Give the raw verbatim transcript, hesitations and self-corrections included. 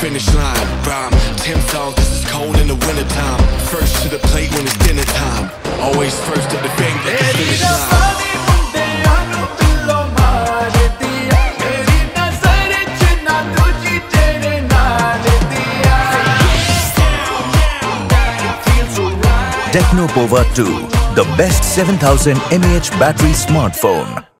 finish line. Rhyme, ten songs, this is cold in the wintertime. First to the plate when it's dinner time. Always first at the bank like the finish line. Tecno Pova two, the best seven thousand milliamp hour battery smartphone.